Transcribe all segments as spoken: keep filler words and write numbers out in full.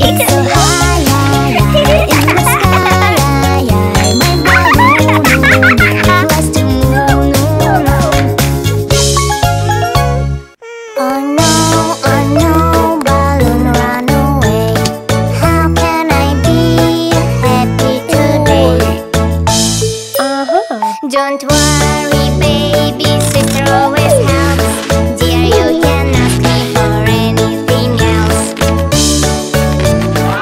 It's so high, high, high in the sky, high, high. My balloon was to moon, moon, moon. Oh no, oh no, balloon run away. How can I be happy today? Uh-huh. Don't worry, baby, sister always helps. Dear, you can ask me for anything else.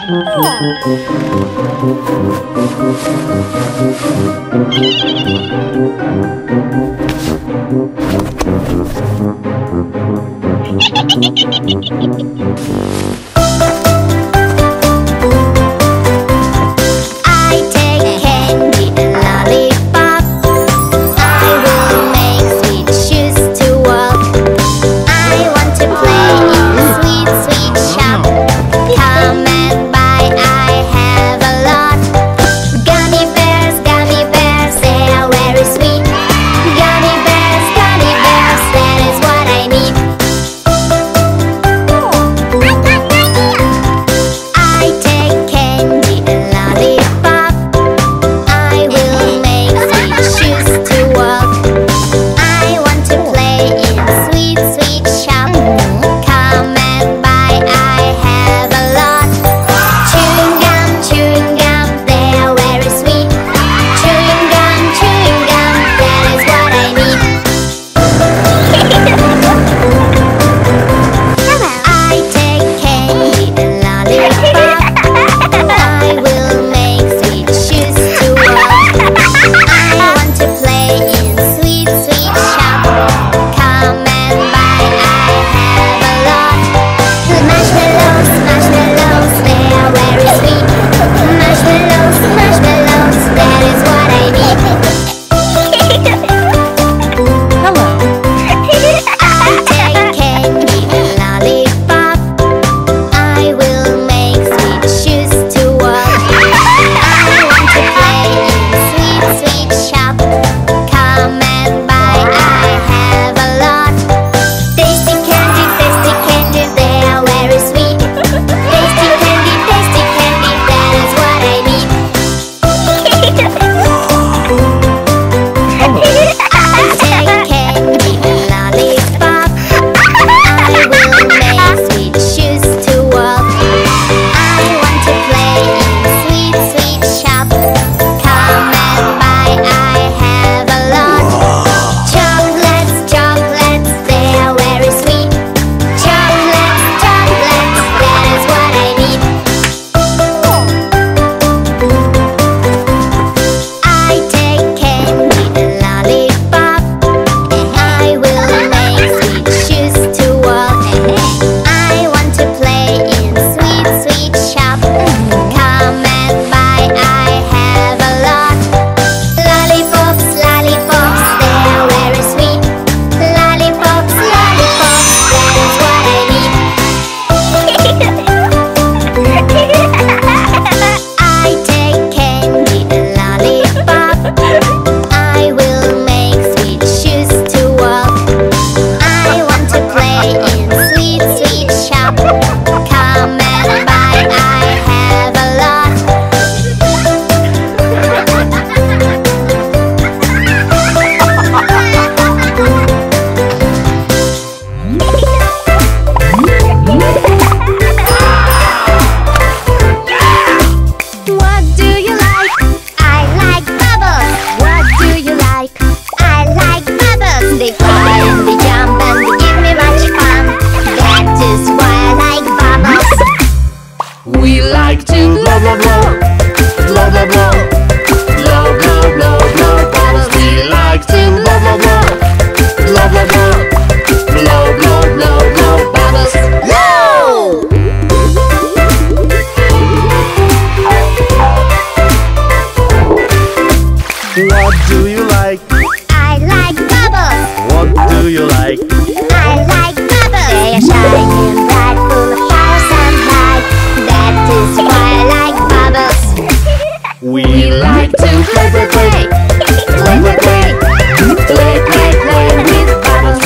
play, play, play, play, play, play, play with bubbles.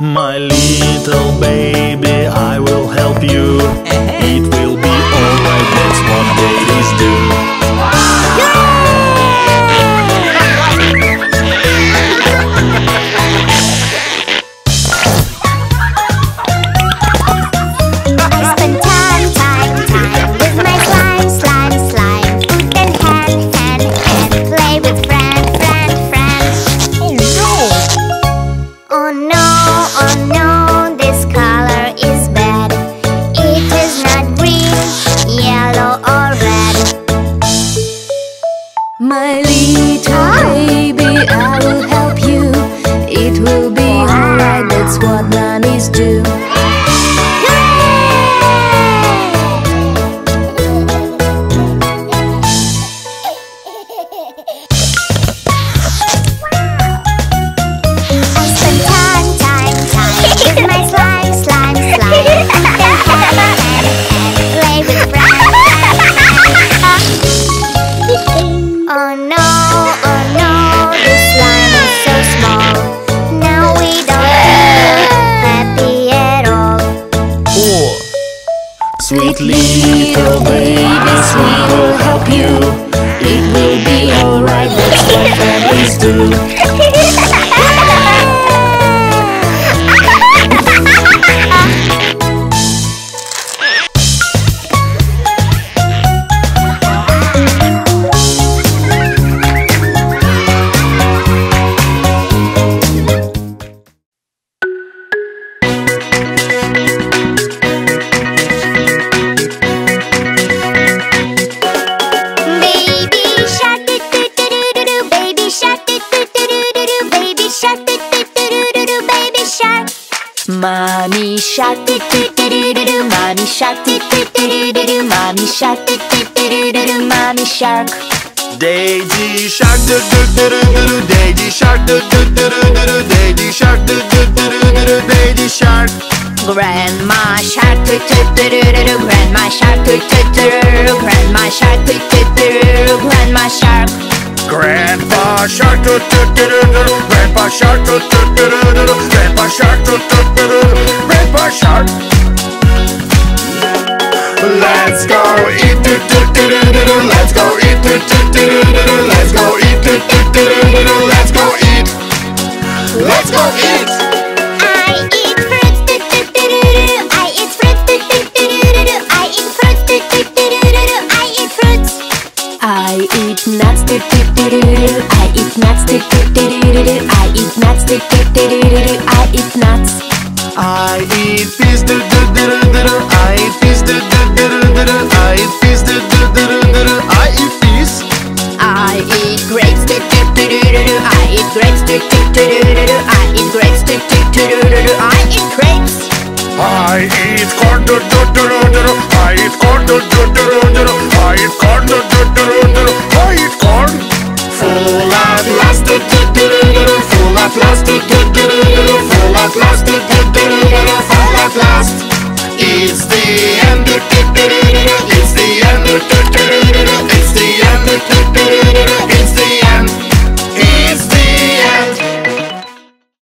My little baby, I will help you. It will be alright, that's what babies do. I spend time, time, time with my slime, slime, slime. Foot and hand, hand, hand. Play with friend, friend, friend. Oh no! Oh no, oh no, this color is bad. It is not green, yellow or red. My little baby, I will help you. It will be alright, that's what bunnies do. I spend time, time, time with my slime, slime, slime. Foot and hand, hand, hand. Play with friend, friend, friend. Oh no, oh no, this slime is so small. Now we don't feel happy at all. Four. Sweet little babies, we will help you. It will be alright, that's what families do. Baby shark, do do do do do do. Baby shark, do do do do do do. Baby shark, do do do do do do. Baby shark. Mommy shark, do do do do do do. Mommy shark, do do do do do do. Mommy shark, do do do do do do. Mommy shark. Daddy shark, do do do do do do. Daddy shark, do do do do do do. Daddy shark, do do do do do do. Daddy shark. Grandma shark, do do do do do do. Grandma shark, do do do do do. Grandma shark, do do do do do. Grandma shark. Grandpa shark, do do do do do do. Grandpa shark, do do do do do do. Grandpa shark, do do do do do. Grandpa shark. Let's go eat, do do do do do do. Let's go eat, do do do do do do. Let's go eat, do do do do do do. Let's go eat. Let's go eat. I eat fruits, do do do do do. I eat fruits, do do do do do. I eat fruits, do do do do do. I eat fruits. I eat nuts, do do do do do. I eat nuts, do do do do do. I eat nuts, do do do do do. I eat nuts. I eat fish, do do do do do do. I eat fish, do do do do do do. I eat fish, do do do do do do. I eat fish. I eat grapes, do do do do do do. I eat grapes, do do do do do do. I eat grapes, do do do do do do. I eat grapes. I eat corn, do do do do do do. I eat corn, do do do do do do. I eat corn, do do do do do do. I eat corn. Full at last, do do do do do do. Full at last, do do do do do do. Full at last, do do do do do do. Full at last. It's the end, do do do do do do. It's the end, do do do